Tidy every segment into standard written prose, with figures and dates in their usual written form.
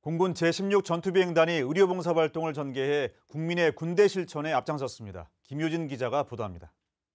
공군 제16 전투비행단이 의료봉사 활동을 전개해 국민의 군대 실천에 앞장섰습니다. 김효진 기자가 보도합니다.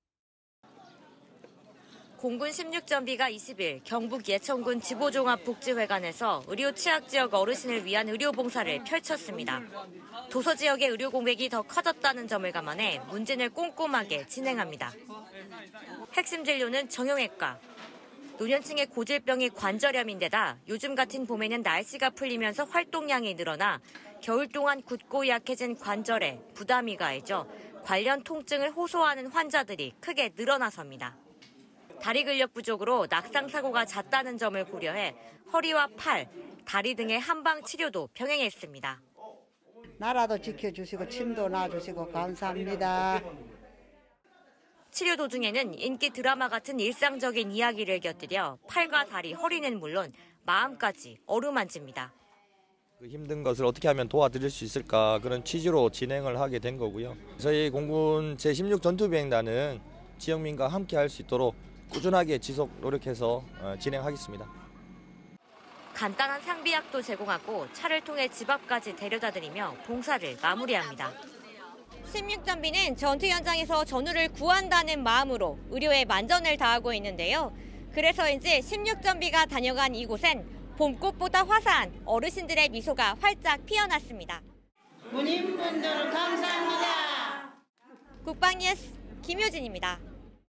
공군 16전비가 20일 경북 예천군 지보종합복지회관에서 의료 취약지역 어르신을 위한 의료봉사를 펼쳤습니다. 도서 지역의 의료 공백이 더 커졌다는 점을 감안해 문진을 꼼꼼하게 진행합니다. 핵심 진료는 정형외과. 노년층의 고질병이 관절염인데다 요즘 같은 봄에는 날씨가 풀리면서 활동량이 늘어나 겨울 동안 굳고 약해진 관절에 부담이 가해져 관련 통증을 호소하는 환자들이 크게 늘어나섭니다. 다리 근력 부족으로 낙상 사고가 잦다는 점을 고려해 허리와 팔, 다리 등의 한방 치료도 병행했습니다. 나라도 지켜주시고 침도 놔주시고 감사합니다. 치료 도중에는 인기 드라마 같은 일상적인 이야기를 곁들여 팔과 다리, 허리는 물론 마음까지 어루만집니다. 힘든 것을 어떻게 하면 도와드릴 수 있을까 그런 취지로 진행을 하게 된 거고요. 저희 공군 제16 전투비행단은 지역민과 함께 할 수 있도록 꾸준하게 지속 노력해서 진행하겠습니다. 간단한 상비약도 제공하고 차를 통해 집 앞까지 데려다드리며 봉사를 마무리합니다. 16전비는 전투 현장에서 전우를 구한다는 마음으로 의료에 만전을 다하고 있는데요. 그래서인지 16전비가 다녀간 이곳엔 봄꽃보다 화사한 어르신들의 미소가 활짝 피어났습니다. 군인분들 감사합니다. 국방뉴스 김효진입니다.